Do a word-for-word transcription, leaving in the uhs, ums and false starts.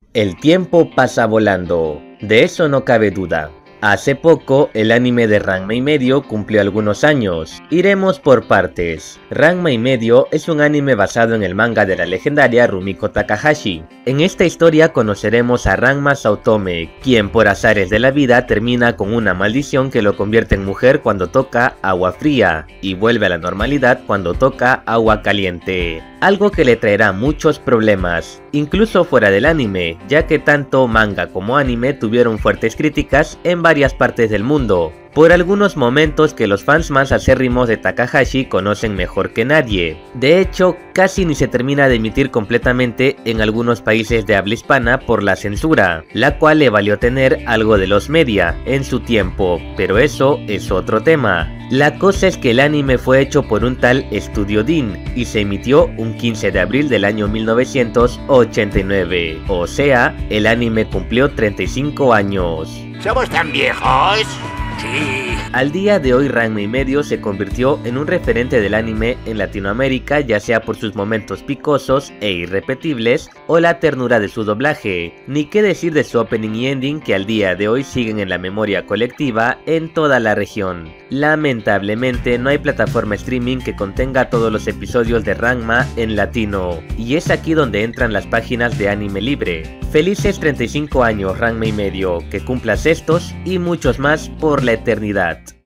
El tiempo pasa volando, de eso no cabe duda. Hace poco, el anime de Ranma y medio cumplió algunos años. Iremos por partes. Ranma y medio es un anime basado en el manga de la legendaria Rumiko Takahashi. En esta historia conoceremos a Ranma Saotome, quien por azares de la vida termina con una maldición que lo convierte en mujer cuando toca agua fría, y vuelve a la normalidad cuando toca agua caliente. Algo que le traerá muchos problemas, incluso fuera del anime, ya que tanto manga como anime tuvieron fuertes críticas en varias partes del mundo, por algunos momentos que los fans más acérrimos de Takahashi conocen mejor que nadie. De hecho, casi ni se termina de emitir completamente en algunos países de habla hispana por la censura, la cual le valió tener algo de los media en su tiempo, pero eso es otro tema. La cosa es que el anime fue hecho por un tal Studio Deen y se emitió un quince de abril del año mil novecientos ochenta y nueve, o sea, el anime cumplió treinta y cinco años. ¿Somos tan viejos? Sí. Al día de hoy Ranma y medio se convirtió en un referente del anime en Latinoamérica, ya sea por sus momentos picosos e irrepetibles o la ternura de su doblaje, ni qué decir de su opening y ending que al día de hoy siguen en la memoria colectiva en toda la región. Lamentablemente no hay plataforma streaming que contenga todos los episodios de Ranma en latino, y es aquí donde entran las páginas de Anime Libre. Felices treinta y cinco años Ranma y medio, que cumplas estos y muchos más por la eternidad.